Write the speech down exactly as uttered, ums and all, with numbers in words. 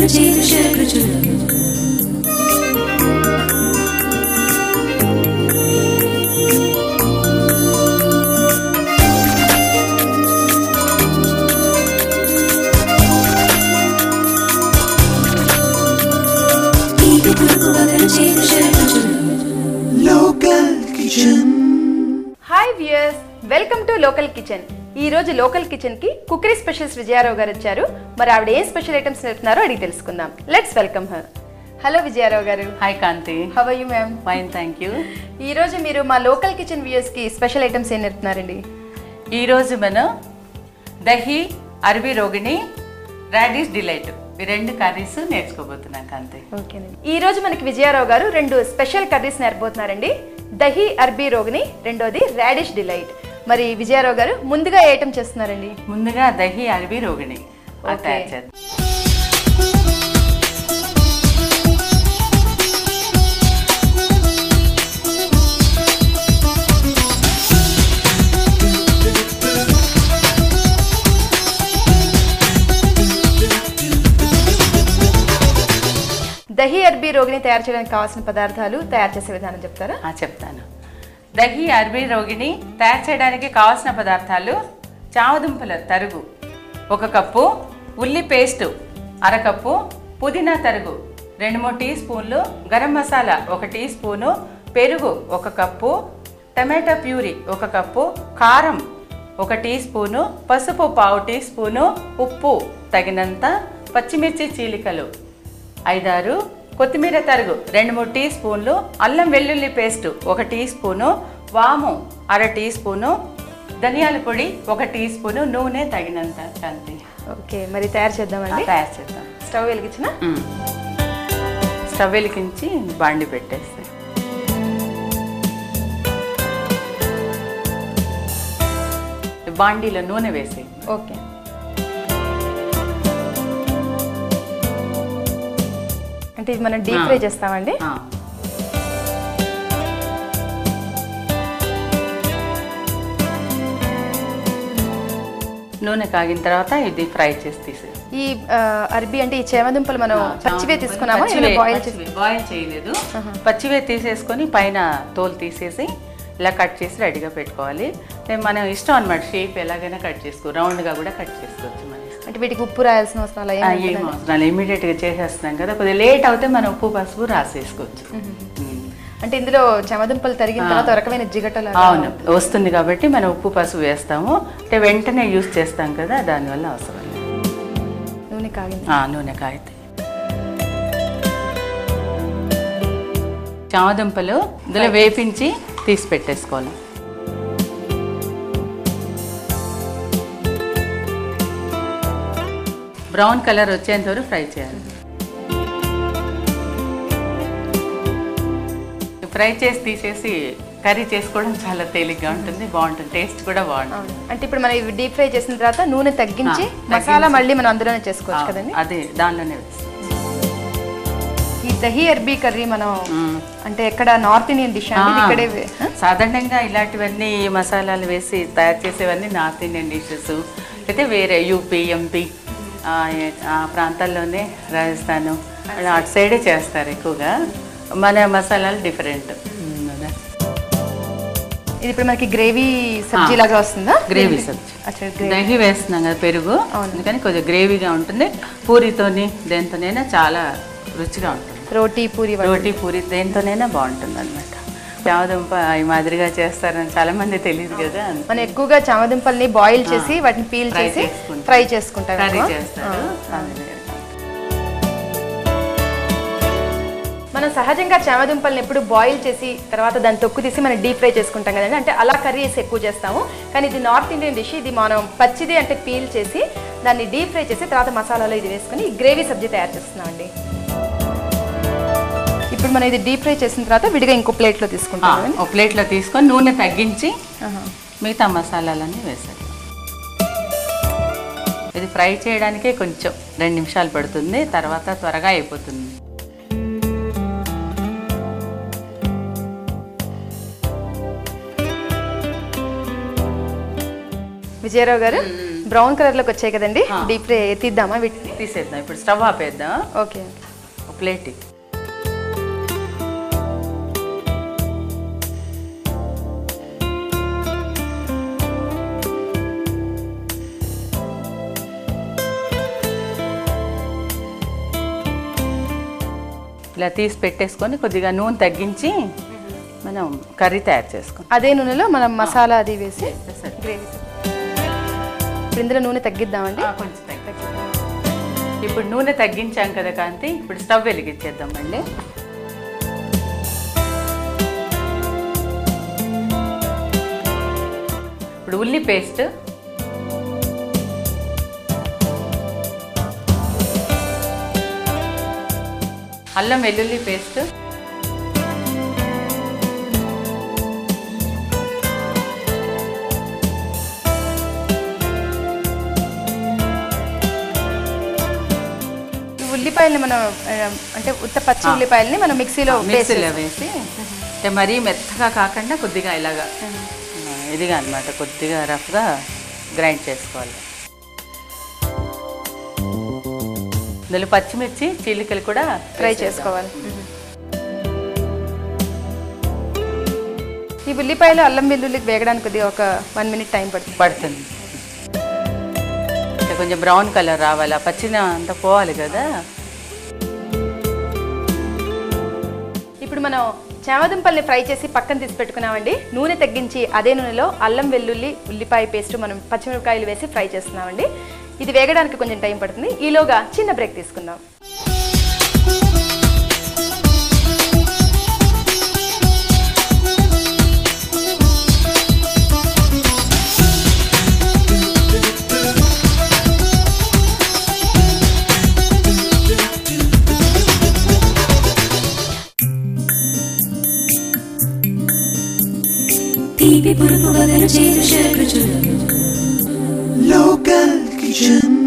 Hi viewers, welcome to local kitchen. ఈ రోజు local kitchen కి కుకరీ స్పెషలిస్ట్ విజయారావు గారు వచ్చారు. మరి ఆవిడ ఏం స్పెషల్ ఐటమ్స్ నేర్పుతున్నారో అడిగి తెలుసుకుందాం. Let's welcome her. Hello Vijaya Rao గారు. Hi Kanti. How are you ma'am? Fine, thank you. ఈ రోజు మీరు మా లోకల్ కిచెన్ వ్యూయర్స్ కి స్పెషల్ ఐటమ్స్ ఏం నేర్పుతున్నారండి? ఈ రోజు మనం దహి అరబీ రోగిణి రాడిష్ డిలైట్ ఈ రెండు కర్రీస్ నేర్చుకోబోతున్నాం కాంతి. ఓకేనండి. ఈ రోజు మనకి విజయారావు గారు రెండు స్పెషల్ కర్రీస్ నేర్పబోతున్నారండి. దహి అరబీ రోగిణి, రెండోది రాడిష్ డిలైట్. మరి విజయారావు గారు ముందుగా ఏ ఐటమ్ చేస్తున్నారండి? ముందుగా దహి అరబీ రోగిణి తయారు చేద్దాం. దహి అరబీ రోగిని తయారు చేయడానికి కావాల్సిన పదార్థాలు, తయారు చేసే విధానం చెప్తారా? చెప్తాను. దహి అరబీ రోగిని తయారు చేయడానికి కావాల్సిన పదార్థాలు: చామదుంపల తరుగు ఒక కప్పు, ఉల్లి పేస్టు అరకప్పు, పుదీనా తరుగు రెండు మూడు టీ స్పూన్లు, గరం మసాలా ఒక టీ స్పూను, పెరుగు ఒక కప్పు, టమాటా ప్యూరీ ఒక కప్పు, కారం ఒక టీ స్పూను, పసుపు పావు టీ స్పూను, ఉప్పు తగినంత, పచ్చిమిర్చి చీలికలు ఐదారు, కొత్తిమీర తరుగు రెండు మూడు టీ స్పూన్లు, అల్లం వెల్లుల్లి పేస్టు ఒక టీ స్పూను, వాము అర టీ స్పూను, ధనియాల పొడి ఒక టీ స్పూను, నూనె తగినంత. కాంతి. ఓకే, మరి తయారు చేద్దామండి. తయారు చేద్దాం. స్టవ్ వెలిగించిన స్టవ్ వెలిగించి బాండి పెట్టేస్తే బాండీలో నూనె వేసి. ఓకే. అంటే ఇది మనం డీప్ ఫ్రై చేస్తామండి. నూనె కాగిన తర్వాత ఇది ఫ్రై చేసి తీసే. ఈ అరబీ అంటే ఈ చేమదుంపలు మనం పచ్చివే తీసుకున్నామా? బాయిల్ బాయిల్ చేయలేదు, పచ్చివే తీసేసుకొని పైన తోలు తీసేసి ఇలా కట్ చేసి రెడీగా పెట్టుకోవాలి. మనం ఇష్టం అనమాట, షేప్ ఎలాగైనా కట్ చేసుకో, రౌండ్గా కూడా కట్ చేసుకోవచ్చు. మన అంటే వీటికి ఉప్పు రాయాల్సిన అవసరం ఏం అవసరం, ఇమీడియట్గా చేసేస్తున్నాం కదా, కొద్దిగా లేట్ అవుతే మనం ఉప్పు పసుపు రాసేసుకోవచ్చు. అంటే ఇందులో చెమదుంపలు తరిగిన తర్వాత రకమైన జిగటలు అవును వస్తుంది కాబట్టి మనం ఉప్పు పసుపు వేస్తాము. అంటే వెంటనే యూజ్ చేస్తాం కదా, దానివల్ల అవసరం లేదు. నూనె కాగింది. నూనె కాగితే చామదుంపలు ఇందులో వేపించి తీసి పెట్టేసుకోవాలి. బ్రౌన్ కలర్ వచ్చేంత వరకు ఫ్రై చేయాలి. ఫ్రై చేసి తీసేసి కర్రీ చేసుకోవడం చాలా తేలిగ్గా ఉంటుంది, బాగుంటుంది, టేస్ట్ కూడా బాగుంటుంది. అంటే ఇప్పుడు మనం ఇవి డీప్ ఫ్రై చేసిన తర్వాత నూనె తగ్గించి మసాలా మళ్ళీ మనం అందులోనే చేసుకోవచ్చు కదండి? అదే దానిలోనే వేస్తాం. ఈ దహి అరబీ కర్రీ మనం అంటే ఎక్కడ నార్త్ ఇండియన్ డిష్ అండి? ఇక్కడే సాధారణంగా ఇలాంటివన్నీ మసాలాలు వేసి తయారు చేసేవన్నీ నార్త్ ఇండియన్ డిషెస్. అయితే వేరే యూపీ, ఎంపీ ఆ ప్రాంతాల్లోనే, రాజస్థాన్ అటు సైడే చేస్తారు ఎక్కువగా. మన మసాలాలు డిఫరెంట్. ఇది ఇప్పుడు మనకి గ్రేవీ సబ్జీ లాగా వస్తుందా? గ్రేవీ సబ్జీ. దహి వేస్తున్నాం కదా, పెరుగు, అందుకని కొద్దిగా గ్రేవీగా ఉంటుంది. పూరితోని దేంతోనైనా చాలా రుచిగా ఉంటుంది. రోటీ పూరి రోటీ పూరి దేంతోనైనా బాగుంటుంది అనమాట. చామదుంప ఈ మాదిరిగా చేస్తారని చాలా మంది తెలియదు కదా. మనం ఎక్కువగా చామదుంపల్ని బాయిల్ చేసి వాటిని పీల్ చేసి ఫ్రై చేసుకుంటాం. కర్రీ చేస్తారు. మనం సహజంగా చామదుంపల్ని ఎప్పుడు బాయిల్ చేసి తర్వాత దాన్ని తొక్కు తీసి మనం డీప్ ఫ్రై చేసుకుంటాం కదండి, అంటే అలా కర్రీస్ ఎక్కువ చేస్తాము. కానీ ఇది నార్త్ ఇండియన్ డిష్. ఇది మనం పచ్చిది అంటే పీల్ చేసి దాన్ని డీప్ ఫ్రై చేసి తర్వాత మసాలాలో ఇది వేసుకుని గ్రేవీ సబ్జీ తయారు చేస్తున్నాం అండి. ఇప్పుడు మనం ఇది డీప్ ఫ్రై చేసిన తర్వాత విడిగా ఇంకో ప్లేట్లో తీసుకుంటాం. ఒక ప్లేట్లో తీసుకొని నూనె తగ్గించి మిగతా మసాలాలన్నీ వేసాలి. ఇది ఫ్రై చేయడానికే కొంచెం రెండు నిమిషాలు పడుతుంది, తర్వాత త్వరగా అయిపోతుంది. విజయరావు గారు, బ్రౌన్ కలర్లోకి వచ్చాయి కదండి, డీప్ ఫ్రై తీద్దామా? వీటిని తీసేద్దాం. ఇప్పుడు స్టవ్ ఆపేద్దాం. ఓకే. ప్లేట్ ఇలా తీసి పెట్టేసుకొని కొద్దిగా నూనె తగ్గించి మనం కర్రీ తయారు చేసుకుంటాం. అదే నూనెలో మనం మసాలా అది వేసి గ్రేవీ. ఇప్పుడు ఇందులో నూనె తగ్గిద్దామండి. కొంచెం తగ్గి ఇప్పుడు నూనె తగ్గించాం కదా కాంతి, ఇప్పుడు స్టవ్ వెలిగించేద్దాం మళ్ళీ. ఇప్పుడు ఉల్లి పేస్ట్, అల్లం వెల్లుల్లి పేస్ట్, ఉల్లిపాయల్ని మనం అంటే ఉత్త పచ్చి ఉల్లిపాయల్ని మనం మిక్సీలో మిక్సీలో వేసి అంటే మరీ మెత్తగా కాకుండా కొద్దిగా ఇలాగా ఇదిగా అనమాట కొద్దిగా రఫ్గా గ్రైండ్ చేసుకోవాలి. ఇందులో పచ్చిమిర్చి చీలికలు కూడా ఫ్రై చేసుకోవాలి. ఈ ఉల్లిపాయలు అల్లం వెల్లుల్లికి వేగడానికి కొద్దిగా ఒక వన్ మినిట్ టైం పడుతుంది పడుతుంది కొంచెం బ్రౌన్ కలర్ రావాలి, ఆ పచ్చిన అంతా పోవాలి కదా. ఇప్పుడు మనం చామదుంపల్ని ఫ్రై చేసి పక్కన తీసి పెట్టుకున్నామండి. నూనె తగ్గించి అదే నూనెలో అల్లం వెల్లుల్లి ఉల్లిపాయ పేస్ట్ మనం పచ్చిమిరపకాయలు వేసి ఫ్రై చేస్తున్నామండి. ఇది వేగడానికి కొంచెం టైం పడుతుంది. ఈలోగా చిన్న బ్రేక్ తీసుకుందాం. Local kitchen.